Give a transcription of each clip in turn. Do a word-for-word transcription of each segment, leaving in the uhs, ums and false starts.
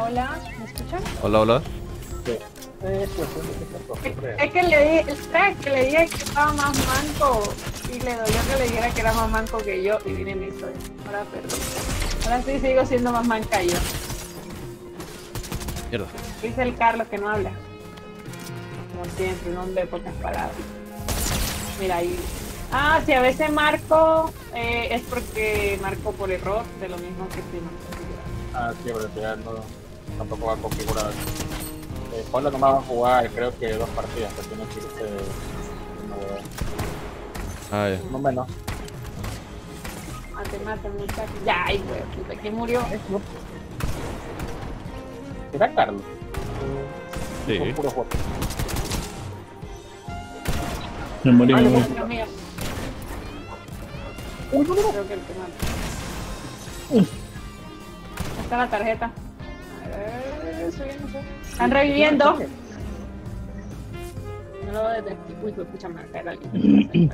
Hola, ¿me escuchan? Hola, hola. Sí. Es, es que le di, ¿sabes? Que le dije que estaba más manco y le dolió que le dijera que era más manco que yo y vine y me hizo eso. Ahora perdón. Ahora sí sigo siendo más manca yo. Mierda. Dice el Carlos que no habla. Como siempre, un hombre de pocas palabras. Mira ahí. Ah, si a veces marco eh, es porque marco por error, de lo mismo que si no. Ah, sí, pero ya no, tampoco va a configurar. Eh, Pablo nomás va a jugar, creo que dos partidas, que tiene que irse. No, Ah, ya. no menos. Mate, mate, muchacho. Ya, ay, güey, puta, ¿quién murió? ¿Era Carlos? Sí. Por puro juego. Me morí, me Ay, morí. Dios mío. Uy, no, no, no. Creo que el que mata. Está la tarjeta. Eh, soy, no sé. Están reviviendo. No lo desde aquí. Uy, pues escucha, me caer alguien.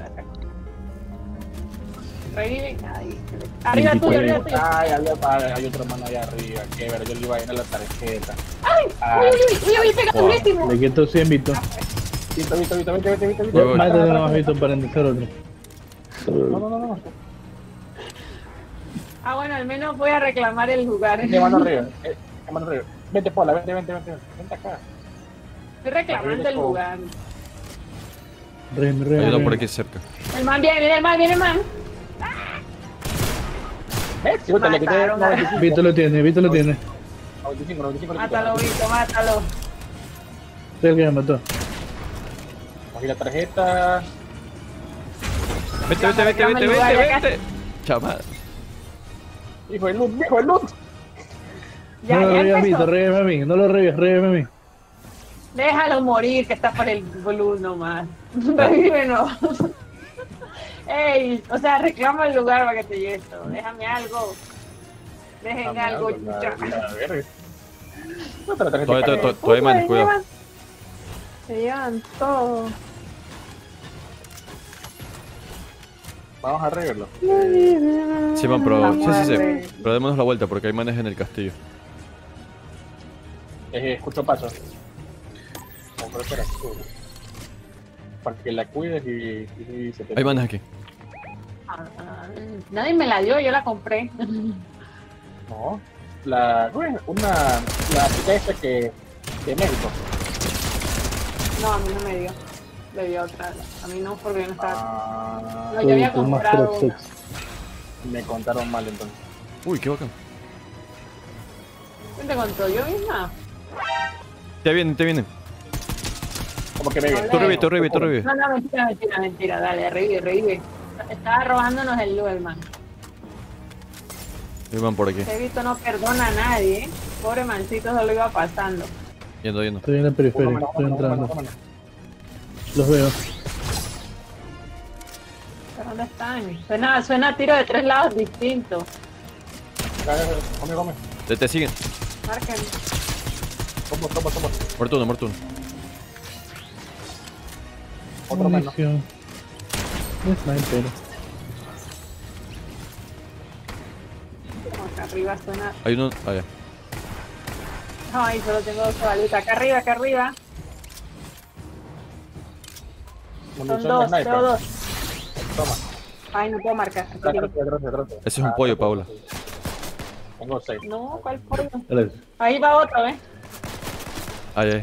Reviven. Ay, arriba tuyo, arriba tuyo. Ay, había, ay, hay otro mano allá arriba. Qué ver, yo le iba a ir a la tarjeta. Ay, uy, uy, uy, uy, pega durísimo. Le quito cien, Vito. Vito, Vito, Vito, Vito, Vito, Vito, Voy, Vito. voy. Mátate nomás, Vito, para empezar otro. No, no, no, no. Ah, bueno, al menos voy a reclamar el lugar. De mano arriba, eh, de mano arriba. Vente, Paula, vente, vente, vente. Vente acá. Estoy reclamando el lugar. Re, re, Hay uno re. por aquí cerca. El man viene, viene el man, viene el man. ¿Ves? Si vos le quité Mataron a- noventa y cinco. Vito lo tiene, Vito lo tiene. noventa y cinco, noventa y cinco. Mátalo, Vito, mátalo. Sé el que me mató. Cogí la tarjeta. Vete, vete, vete, reclama vete, el lugar, vete, ya vete. Chama. Hijo de luz, hijo de luz. Ya, No lo ya revives, empezó. Vito, revives a mí. No lo revives, revives a mí. Déjalo morir, que está por el blue nomás. Revívenos. Ey, o sea, reclama el lugar para que te lleve esto. Déjame algo. Déjenme algo, chucha. No te la tarjeta. Todavía, Carlos. todavía, todavía hay manes, Se cuidado. llevan- Se llevan todo. Vamos a reverlo. Sí, man, pero. Sí, sí, sí. muerte. Pero démonos la vuelta porque hay manes en el castillo. Eh, escucho pasos. Como creo que era tú. Para que la cuides y, y se te... Hay manes aquí. Ah, ah, nadie me la dio, yo la compré. No. La... Una... La chica esta que... De México. No, a mí no me dio. Le dio otra. A mí no, porque yo no estaba. Ah, No, yo había Tú, tú, comprado Master of una. Sex. me contaron mal entonces. Uy, qué bacán. ¿Quién te contó? ¿Yo misma? Te vienen, te vienen. Como que me No, Tú revive, tú revive, tú revive. No, no, mentira, mentira, mentira. Dale, revive, revive. Estaba robándonos el luz, man. Hay man por aquí. Este Vito no perdona a nadie, ¿eh? Pobre mancito, solo iba pasando. Yendo, yendo. Estoy en la periferia, estoy entrando. Los veo. ¿Pero dónde están? Suena, suena a tiro de tres lados distintos. Come, come. Te, te siguen. Marquen. Toma, toma, toma. Muerto uno, muerto uno. Otro menos. Munición. De sniper. Acá arriba suena. Hay uno. Ah, ya. Ay, solo tengo dos balitas. Acá arriba, acá arriba. Son Munición de dos, sniper. tengo dos. Toma. Ay, no puedo marcar. Aquí Atrás, tiene- atrás, atrás, atrás. Ese es un Ah, pollo, tengo- Paula. Tengo seis. No, ¿cuál pollo? Gracias. Ahí va otro, ¿eh? Ah, ya.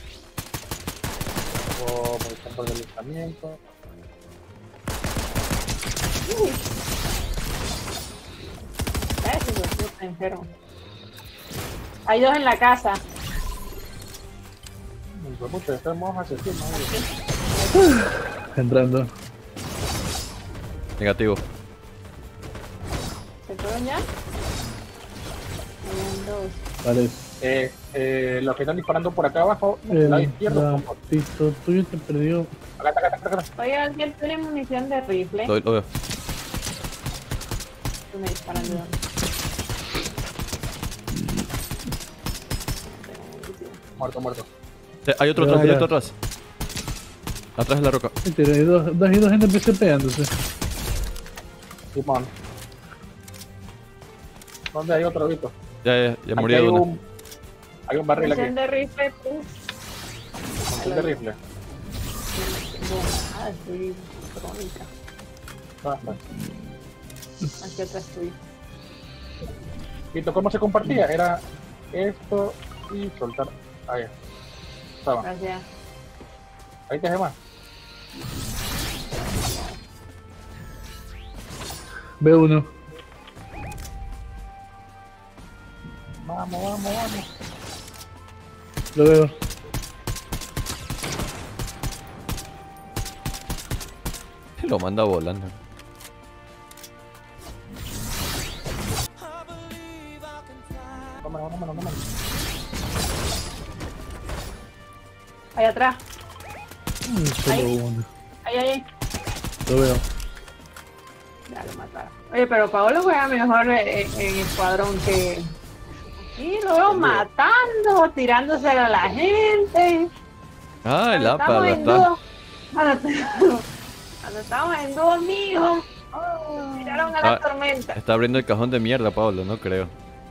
Tengo munición por deslizamiento. Uy. Ese hijo de puta enfermo. Hay dos en la casa. Pues mucho, estamos asesinos. Entrando. Negativo. ¿Se fueron ya? Habían dos. Vale. Eh, eh, los que están disparando por acá abajo, El lado izquierdo, por favor. lapito tuyo te perdió. Acá, acá, acá, acá, acá. Oye, ¿alguien tiene munición de rifle? Lo, lo veo. Tú me disparan de dónde. Muerto, muerto. Eh, hay otro Cuidado, atrás, hay otro cuidado. atrás. Atrás de la roca. Mentira, hay dos, dos y dos N P C pegándose. Simón. ¿Dónde hay otro Vito? Ya, ya, ya Aquí murió hay de una. un- Hay un barril aquí. Munición de rifle, pues. Munición de rifle. Ah, estoy crónica. Ah, está. Aquí atrás estoy. Vito, ¿cómo se compartía? Era esto y soltar. Ahí. Estaba. Gracias. Ahí te más. Veo uno. Vamos, vamos, vamos. Lo veo. Lo manda volando. Vámonos, vámonos, vámonos. Ahí atrás. Mm, Solo Ahí. uno. Ahí, ahí, ahí. Lo veo. Ya lo mataron. Oye, pero Paolo juega mejor en, en escuadrón que... Sí, lo veo matando, tirándose a la gente. Ah, el Cuando APA estamos lo en está. dúo, Cuando, cuando estamos en dúo, mijo. Tiraron a la Ah, tormenta. Está abriendo el cajón de mierda, Pablo, no creo.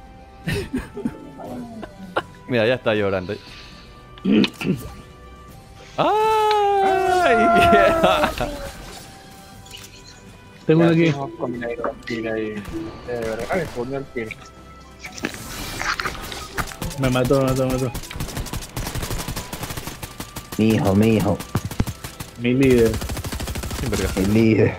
Mira, ya está llorando. ¡Ay! Tengo uno Ya aquí. hicimos combinado kill ahí. De verdad, me ponió el kill. Me mató, me mató, me mató. Mi hijo, mi hijo, Mi líder. Sin verga. mi líder.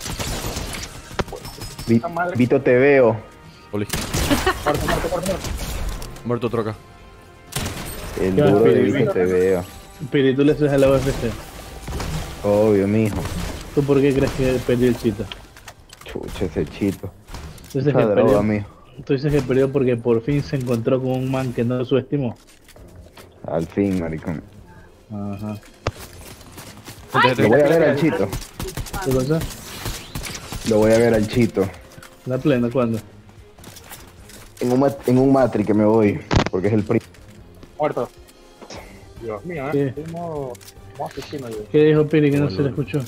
Vi- Esta madre. Vito, te veo. Oli. Muerto, muerto, muerto, muerto. Muerto otro acá. El Ya, duro de Espíritu. Vito te veo. Piri, tú le haces a la U F C. Obvio, mijo. ¿Tú por qué crees que perdió el chito? Chucha, ese chito. Tú dices, Esa que droga, perdió, mijo. tú dices que perdió porque por fin se encontró con un man que no lo subestimó. Al fin, maricón. Ajá. Gente, Lo voy gente. a ver al chito. ¿Qué cosa? Lo voy a ver al chito. ¿La plena cuándo? En un, mat- en un matri que me voy. Porque es el pri. Muerto. Dios mío, ¿Qué? ¿eh? Estoy modo, modo asesino yo. ¿Qué dijo Piri que no Bueno, se le escuchó?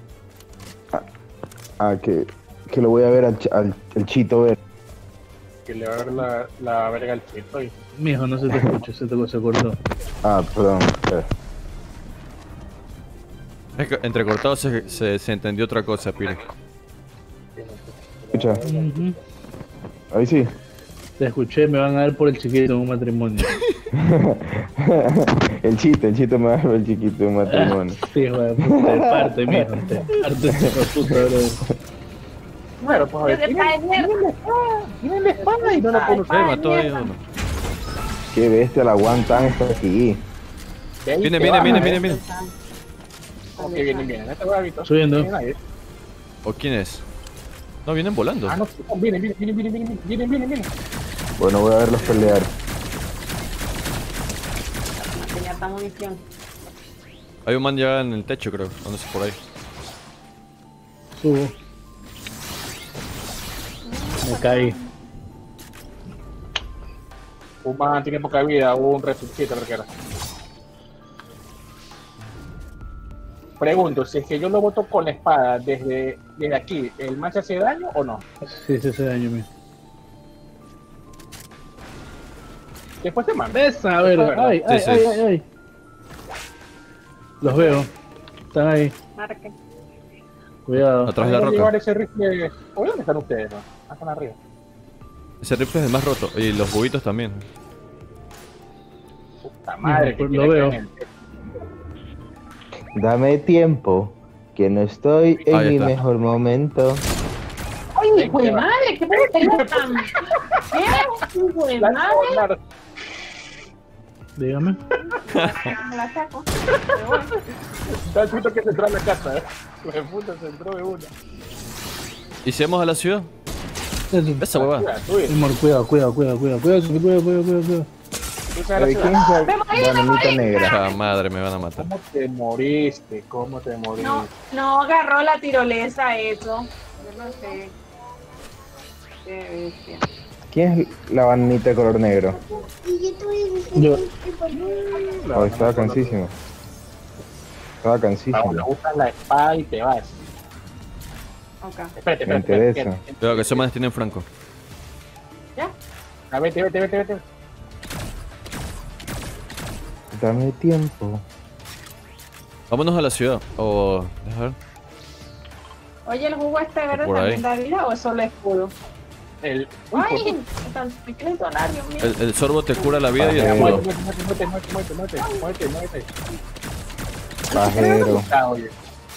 Ah, que, que lo voy a ver al, ch- al, al chito ver. Que le va a ver la, la verga al chito y... Mijo, no se te escucha, se te se cortó. Ah, perdón. espera. Es que entrecortado se, se, se entendió otra cosa, Piri. Escucha. Ujú. Ahí sí. Te escuché, me van a dar por el chiquito en un matrimonio. El chito, el chito me va a ver el chiquito de un matrimonio. Sí, hijo de puta, te parte, mijo, te parte ese hijo de puta, bro. Bueno, pues a ver, Yo de tienen Pioneer. tienen la espada, tienen la espada y no la puedo Se mató ahí uno. Qué bestia, la aguantan está aquí. De ahí Viene, te viene, vas, viene, ¿eh? viene, viene. Como que vienen, vienen. Este huevito. Subiendo. Vienen ahí. ¿O quién es? No, vienen volando. Ah, no, vienen, vienen, vienen, vienen, vienen, vienen, vienen, vienen. Bueno, voy a verlos pelear. Tenía esta munición. Hay un man ya en el techo, creo. No sé por ahí. Subo. Me caí. Un man tiene poca vida, un resucito, creo que era. Pregunto, si es que yo lo boto con la espada desde, desde aquí, ¿el man se hace daño o no? Sí, sí, hace daño, mijo. Después te mando. ¿Ves? A ver, Eso es ay, ay, Sí, sí. ay, ay, ay. Los veo. Están ahí. Marque. Cuidado. Atrás de la Voy a llevar roca. ese rifle. ¿O dónde están ustedes? No? Ah, están arriba. Ese rifle es el más roto. Y los juguitos también. Puta madre, que Lo tiene veo. que en el techo. Dame tiempo, que no estoy en Ahí mi está. mejor momento. ¡Ay, hijo de madre! ¿Qué porquería tan...? ¿Qué? ¡Hijo de La- madre! la- Dígame. Me la saco. Me voy. Está el puto que se entró a la casa, eh. De puta se entró de una. ¿Y si vamos a la ciudad? Eso. Esa huevada. Cuidado, tú, eh. Amor, cuidado, cuidado, cuidado, cuidado, cuidado, cuidado, cuidado, cuidado, cuidado. Tú sabes la ¿De ciudad. quién es la bananita negra? Cha madre, me van a matar. ¿Cómo te moriste? ¿Cómo te moriste? No, no agarró la tirolesa eso. Yo no sé. Qué bestia. ¿Quién es la bananita de color negro? Yo. Oh, estaba cansísimo. Estaba Vamos, cansísimo. le usas la espada y te vas. Ok. Espérate, Me espérate. interesa. espérate. Cuidado que esos manes tienen franco. ¿Ya? Ah, vete, vete, vete, vete. Dame tiempo. Vámonos a la ciudad. O... Deja ver. Oye, ¿el jugo este verde Por ahí. también da vida o es solo escudo? El... Uy, ¡Ay! pues, Me quiero detonar, Dios mío. El, el sorbo te cura la vida y el Pajero. escudo. muévete, muévete, muévete, muévete, muévete, muévete, muévete. Pajero. Ah, oye.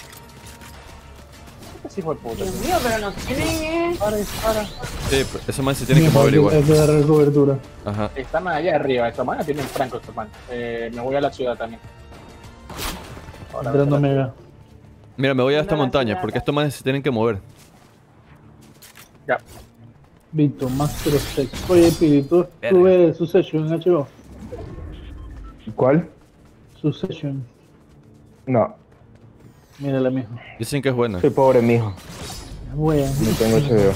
Este hijo de puta. Dios mío, pero nos tienen... eh. Para, dispara. Sí, pero ese man se tiene que Mijo, mover hay igual. Hay que agarrar cobertura. Ajá. Están allá arriba, estos manes tienen franco estos manes. Eh, me voy a la ciudad también. Ahora, Entrando ahora. mega. Mira, me voy a esta No, la montaña ciudad. porque estos manes se tienen que mover. Ya. Vito, Master of Sex. Oye, Pili, ¿tú, tú ves Succession en H B O? ¿Cuál? Succession. No, Mírala, mijo. Dicen que es buena. soy pobre, mijo. Es buena. No tengo H B O.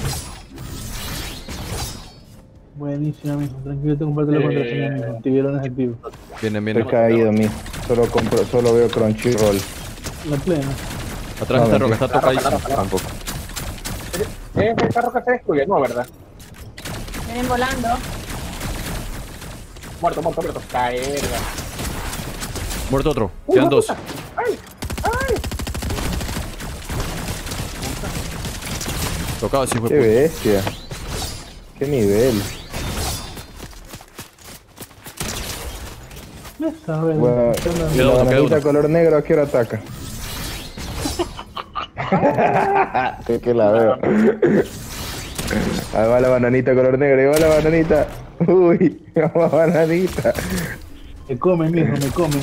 Buenísima, mijo. Tranquilo, te comparto la Eh, contraseña, mijo. Tiburones activos. Vienen, vienen. Estoy caído, mijo. Solo compro, solo veo Crunchyroll. La plena. Atrás No, está roca, mentira. está tocadísimo. Tampoco. Es el carro que se destruye, no, ¿verdad? Vienen volando. Muerto, muerto, muerto. Caerga. Muerto otro. Uy, Quedan hijo de dos. puta. ¡Ay! ¡Ay! Tocado, sí, fue Qué bestia. Qué nivel. Ya sabes. Bueno, ¿qué onda? y Queda la uno, queda bananita uno. color negro, ¿a qué hora ataca? Es que la veo. Ahí va la bananita color negro, ahí va la bananita. Uy, vamos bananita. Me comen, mijo, me comen.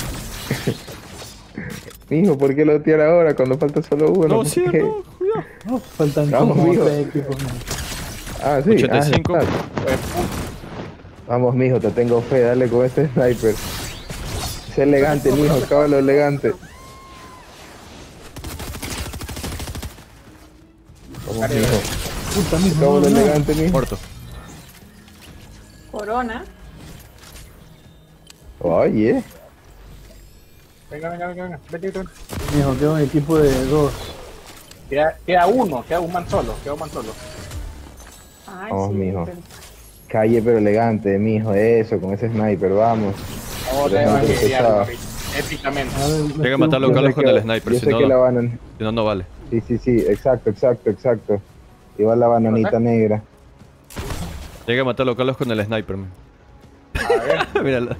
Mijo, ¿por qué lo tiene ahora cuando falta solo uno? No, ¿Por sí, qué? no, cuidado. No, faltan Vamos, como mijo. tres equipos, mijo. Ah, sí. ochenta y ah, cinco. está. Vamos, mijo, te tengo fe, dale con este sniper. Es elegante, mijo, cábalo elegante. Vamos, mijo, Puta, mijo. cábalo No, no. elegante, mijo. Muerto. Corona. Oye, Venga, venga, venga, venga. Vete, vete, vete. Mijo, queda un equipo de dos. Queda, queda uno, queda un man solo, queda un man solo. Ay, Vamos, sí. mijo. pero- calle pero elegante, mijo, eso, con ese sniper, vamos. Ahora Pero va a no te guerrear, pesaba. papi. Épicamente. A ver, Tiene que matarlo a Yo sé Carlos con que- el sniper, Yo si sé no, que la no, banan. si no, no vale. Sí, sí, sí, exacto, exacto, exacto. Igual la bananita negra. Tiene que matarlo a Carlos con el sniper, man. A ver. Mírala.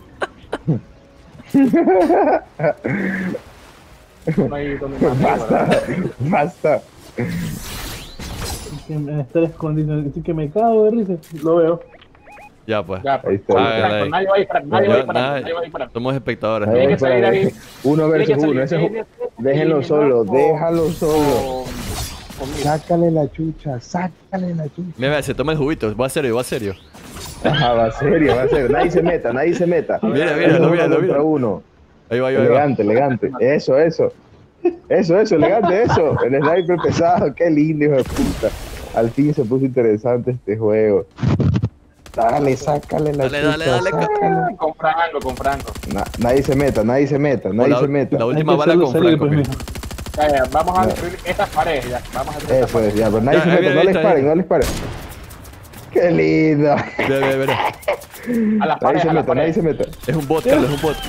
No hay donde más, Basta, ¿verdad? basta. Que me estar escondido. Estoy que me cago de risa. Lo veo. Ya, pues. Ya, Ahí pues. está. Nadie Ah, va a dale. disparar, nadie va a disparar, nadie va a Yo- disparar, nada, nadie va a disparar. somos espectadores. Ahí, Tiene que ¿no? salir espérate. ahí. Uno Tiene que versus salir uno, ese es ahí, un- déjenlo solo, con- déjalo solo. con- conmigo. Sácale la chucha, sácale la chucha. Mira, mira, se toma el juguito. Va serio, va serio. Ajá, va serio, va serio. Nadie se meta, nadie se meta. Mira, Es míralo, uno míralo, contra míralo. uno. Ahí va, ahí va, ahí va. Elegante, elegante. Eso, eso. Eso, eso, elegante, eso. El sniper pesado, qué lindo, hijo de puta. Al fin se puso interesante este juego. Dale, sácale la Dale, chucha, dale, dale, sácale. Ah, Con Franco, con Franco. Na- nadie se meta, nadie se meta, nadie la, se meta. la última Hay que bala hacerlo con salir, Franco. pues, mira. mijo. Ya, ya, vamos a No. destruir estas paredes ya. Vamos a destruir estas Eso es, paredes. ya, pero nadie Ya, se ahí meta, viene, no ahí les está, paren, ahí. no les paren. Qué lindo. Mira, mira, mira. A las Nadie paredes, se a las meta, nadie paredes. se meta. Es un bot, Carlos, es un bot.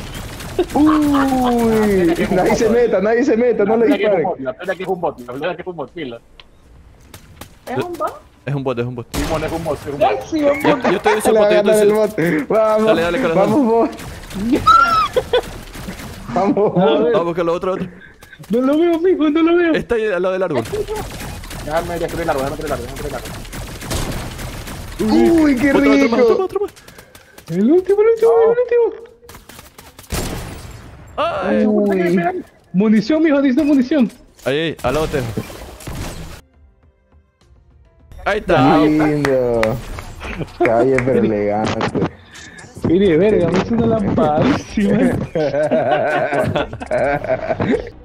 Uy, nadie se meta, nadie se meta, no le La pelea disparen. que es un bot, la pelea que es un bot, la pelea que es un bot, pila. ¿Es un bot? Es un bot, es un bot. Simón es un bot, es un bot. Yo, yo estoy en ese Le va bot, a yo ganar estoy el en bot. Vamos, Dale, dale, Carlos, vamos, bot. Vamos, bot. Vamos a buscar lo otro, otro. No lo veo, mijo, no lo veo. Está ahí al lado del árbol. Déjame destruir el árbol, déjame destruir el árbol, déjame destruir el árbol. Uy, qué Otro, otro más, otro más, rico. otro más. El último, el último, el último. Ay. Uy, Munición, mijo, dice munición. Ahí, ahí, al lado te. Ahí está. qué lindo. Calle pero elegante. Mire, verga, me hizo una lampadísima.